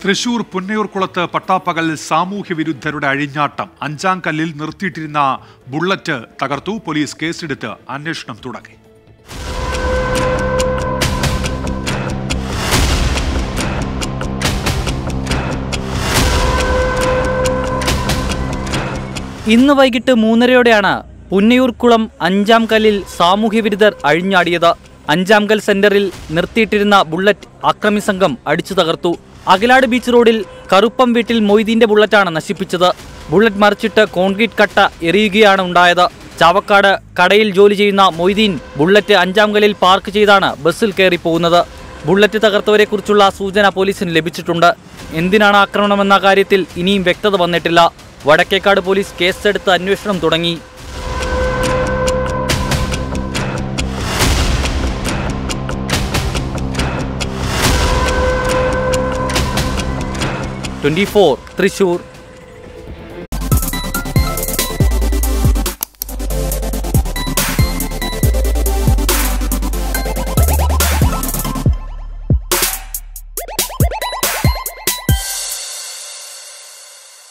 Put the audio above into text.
തൃശൂർ പുന്നയൂർകുളത്ത് പട്ടാപ്പകൽ സാമൂഹ്യ വിരുദ്ധരുടെ അഴിഞ്ഞാട്ടം. അഞ്ചാം കല്ലിൽ നിർത്തിയിട്ടിരുന്ന ബുള്ളറ്റ് തകർത്തു. പോലീസ് കേസെടുത്ത് അന്വേഷണം തുടങ്ങി. ഇന്ന് വൈകിട്ട് 3:30-യോടെയാണ് പുന്നയൂർകുളം അഞ്ചാം കല്ലിൽ സാമൂഹ്യ വിരുദ്ധർ അഴിഞ്ഞാടിയത്. അഞ്ചാം കൽ സെന്ററിൽ നിർത്തിയിട്ടിരുന്ന ബുള്ളറ്റ് അക്രമി സംഘം അടിച്ചു തകർത്തു. അകലാട് ബീച്ച് റോഡിൽ കറുപ്പം വീട്ടിൽ മൊയ്തീന്റെ ബുള്ളറ്റാണ് നശിപ്പിച്ചത്. ബുള്ളറ്റ് മറിച്ചിട്ട് കോൺക്രീറ്റ് കട്ട എറിയുകയാണ് ഉണ്ടായത്. ചാവക്കാട് കടയിൽ ജോലി ചെയ്യുന്ന മൊയ്തീൻ ബുള്ളറ്റ് അഞ്ചാം കല്ലിൽ പാർക്ക് ചെയ്താണ് ബസ്സിൽ കയറി പോകുന്നത്. ബുള്ളറ്റ് തകർത്തവരെക്കുറിച്ചുള്ള സൂചന പോലീസിന് ലഭിച്ചിട്ടുണ്ട്. എന്തിനാണ് ആക്രമണമെന്ന കാര്യത്തിൽ ഇനിയും വ്യക്തത വന്നിട്ടില്ല. വടക്കേക്കാട് പോലീസ് കേസെടുത്ത് അന്വേഷണം തുടങ്ങി. 24 തൃശൂർ.